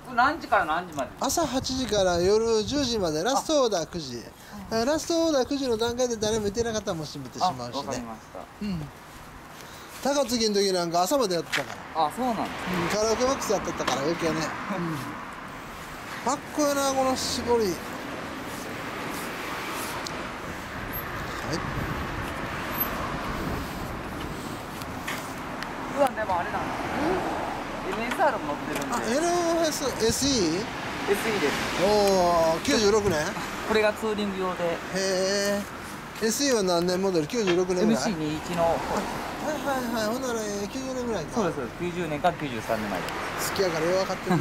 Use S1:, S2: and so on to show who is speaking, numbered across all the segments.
S1: 何時から何時まで？
S2: 朝8時から夜10時まで、ラストオーダー9時。ラストオーダー9時の段階で誰もいてなかったらもう閉めてしまうし
S1: わかり
S2: ね。
S1: ました。
S2: うん。高槻の時なんか朝までやってたから。
S1: あ、そうなんです。
S2: カラオケボックスやってたから余計ね。かっこいいなこの絞り。はい。
S1: うわ、でもあれだな。MSR も乗ってるんで。
S2: LSE？
S1: SE です。
S2: おお、96年？
S1: これがツーリング用で。
S2: へえ。SE は何年モデル？96年ぐらい？
S1: MC21 の。
S2: はいはいはい。ほんなら90年ぐらいか。
S1: そうです。90年から93年まで。
S2: 好きやからよう分かってる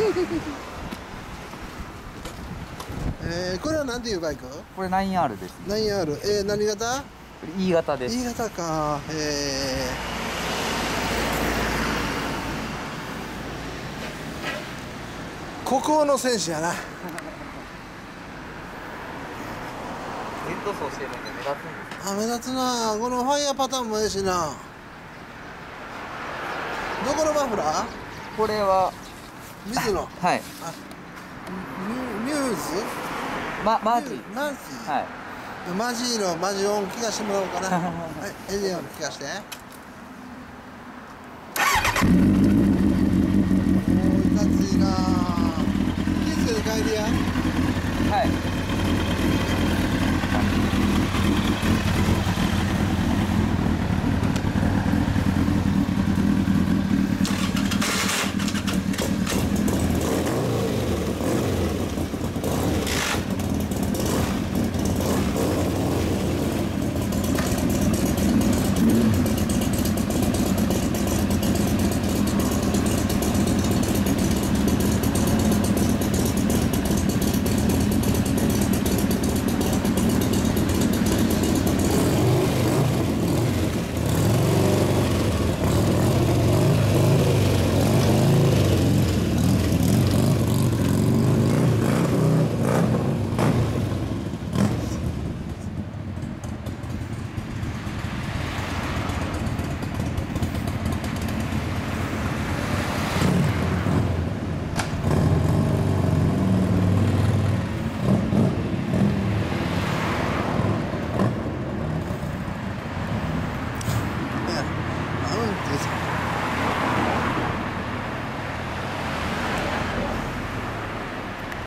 S2: ね。これは何ていうバイク？
S1: これ 9R ですね。
S2: 9R。何型？
S1: これ E 型です。
S2: E 型か。孤高の戦士やな。
S1: ヘッド装してるんで目立つんです。
S2: あ、目立つな。このファイヤーパターンもええしな。どこのマフラー？
S1: これは
S2: 水野。
S1: はい。
S2: あ、ミューズ？
S1: マジ。
S2: マジ。
S1: はい。
S2: マジのマジ音聞かしてもらおうかな。はい、エジオン聞かして。